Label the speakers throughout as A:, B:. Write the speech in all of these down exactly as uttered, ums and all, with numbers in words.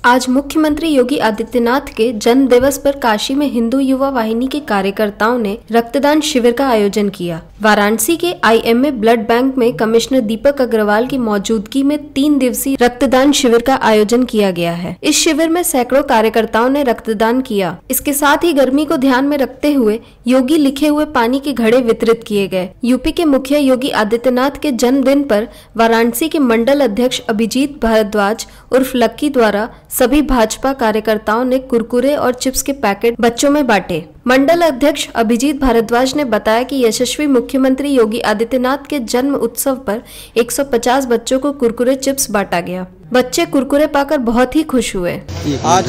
A: आज मुख्यमंत्री योगी आदित्यनाथ के जन्म दिवस पर काशी में हिंदू युवा वाहिनी के कार्यकर्ताओं ने रक्तदान शिविर का आयोजन किया। वाराणसी के आईएमए ब्लड बैंक में कमिश्नर दीपक अग्रवाल की मौजूदगी में तीन दिवसीय रक्तदान शिविर का आयोजन किया गया है। इस शिविर में सैकड़ों कार्यकर्ताओं ने रक्तदान किया। इसके साथ ही गर्मी को ध्यान में रखते हुए योगी लिखे हुए पानी के घड़े वितरित किए गए। यूपी के मुखिया योगी आदित्यनाथ के जन्मदिन पर वाराणसी के मंडल अध्यक्ष अभिजीत भारद्वाज उर्फ लक्की द्वारा सभी भाजपा कार्यकर्ताओं ने कुरकुरे और चिप्स के पैकेट बच्चों में बांटे। मंडल अध्यक्ष अभिजीत भारद्वाज ने बताया कि यशस्वी मुख्यमंत्री योगी आदित्यनाथ के जन्म उत्सव पर एक सौ पचास बच्चों को कुरकुरे चिप्स बांटा गया। बच्चे कुरकुरे पाकर बहुत ही खुश हुए।
B: आज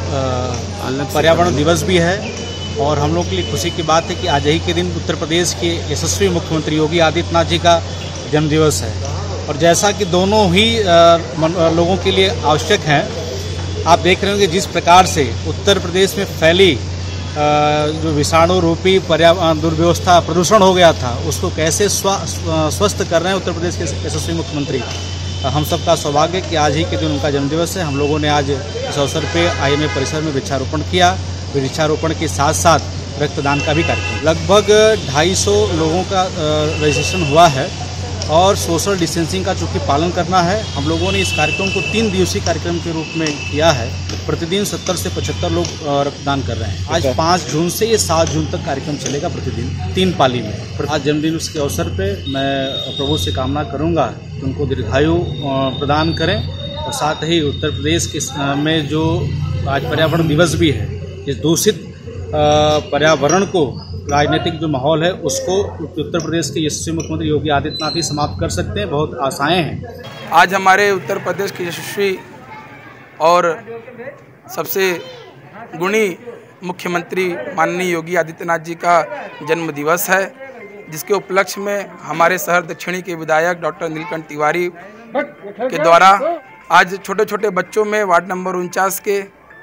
B: पर्यावरण दिवस भी है और हम लोग के लिए खुशी की बात है कि आज ही के दिन उत्तर प्रदेश के यशस्वी मुख्यमंत्री योगी आदित्यनाथ जी का जन्म दिवस है और जैसा कि दोनों ही लोगों के लिए आवश्यक हैं। आप देख रहे होंगे जिस प्रकार से उत्तर प्रदेश में फैली जो विषाणु रूपी पर्यावरण दुर्व्यवस्था प्रदूषण हो गया था, उसको कैसे स्वस्थ कर रहे हैं उत्तर प्रदेश के यशस्वी मुख्यमंत्री। हम सबका सौभाग्य कि आज ही के दिन उनका जन्मदिवस है। हम लोगों ने आज इस अवसर पे आईएमए परिसर में वृक्षारोपण किया। वृक्षारोपण के साथ साथ रक्तदान का भी कार्यक्रम, लगभग ढाई सौ लोगों का रजिस्ट्रेशन हुआ है और सोशल डिस्टेंसिंग का चूँकि पालन करना है, हम लोगों ने इस कार्यक्रम को तीन दिवसीय कार्यक्रम के रूप में किया है। प्रतिदिन सत्तर से पचहत्तर लोग रक्तदान कर रहे हैं। आज पाँच जून से ये सात जून तक कार्यक्रम चलेगा, प्रतिदिन तीन पाली में। आज जन्मदिन के अवसर पे मैं प्रभु से कामना करूंगा कि उनको दीर्घायु प्रदान करें और साथ ही उत्तर प्रदेश के में जो आज पर्यावरण दिवस भी है, इस दूषित पर्यावरण को, राजनीतिक जो माहौल है उसको उत्तर प्रदेश के यशस्वी मुख्यमंत्री योगी आदित्यनाथ ही समाप्त कर सकते हैं। बहुत आशाएं हैं।
C: आज हमारे उत्तर प्रदेश के यशस्वी और सबसे गुणी मुख्यमंत्री माननीय योगी आदित्यनाथ जी का जन्म दिवस है, जिसके उपलक्ष्य में हमारे शहर दक्षिणी के विधायक डॉक्टर नीलकंठ तिवारी के द्वारा आज छोटे छोटे बच्चों में वार्ड नंबर उनचास के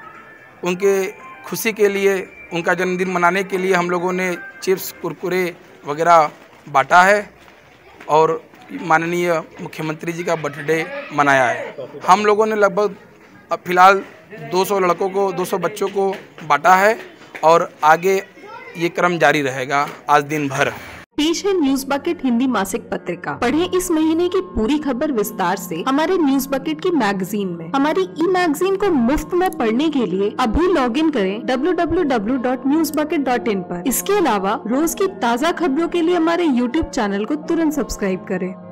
C: उनके खुशी के लिए, उनका जन्मदिन मनाने के लिए हम लोगों ने चिप्स, कुरकुरे वगैरह बांटा है और माननीय मुख्यमंत्री जी का बर्थडे मनाया है। हम लोगों ने लगभग फिलहाल दो सौ लड़कों को, दो सौ बच्चों को बांटा है और आगे ये क्रम जारी रहेगा आज दिन भर।
A: पेश है न्यूज बकेट हिंदी मासिक पत्रिका। पढ़ें इस महीने की पूरी खबर विस्तार से हमारे न्यूज बकेट की मैगजीन में। हमारी ई मैगजीन को मुफ्त में पढ़ने के लिए अभी लॉग इन करें W W W dot news bucket dot in पर। इसके अलावा रोज की ताज़ा खबरों के लिए हमारे यूट्यूब चैनल को तुरंत सब्सक्राइब करें।